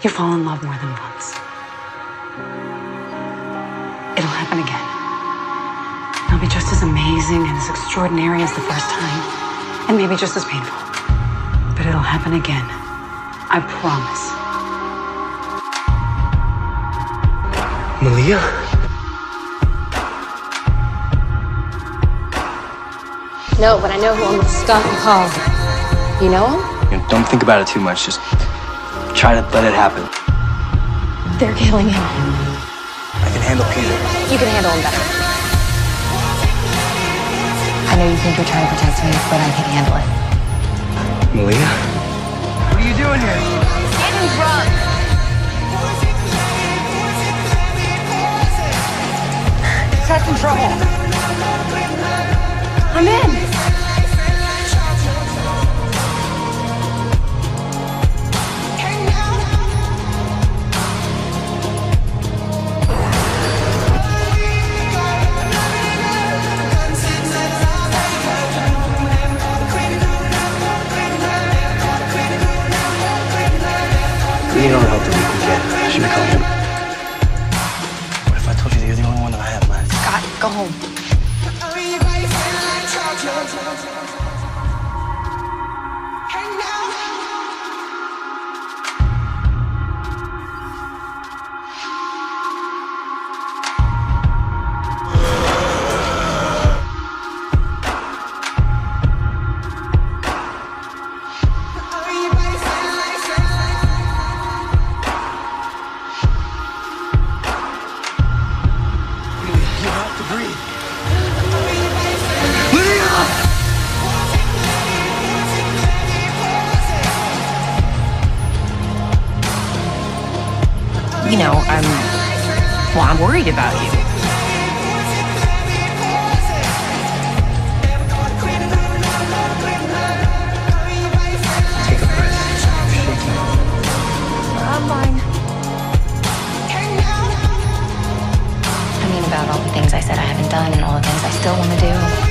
You fall in love more than once. It'll happen again. It'll be just as amazing and as extraordinary as the first time, and maybe just as painful. But it'll happen again. I promise. Malia? No, but I know who I'm gonna stop and call. You know him? Don't think about it too much. Just try to let it happen. They're killing him. I can handle Peter. You can handle him better. I know you think you're trying to protect me, but I can handle it. Malia? What are you doing here? Getting drunk. Got control. I'm in. You don't help that we can get. Should we call him? What if I told you that you're the only one that I have left? Scott, go home. You know, I'm worried about you. Take a breath. You're shaking. I'm fine. I mean, about all the things I said I haven't done and all the things I still want to do.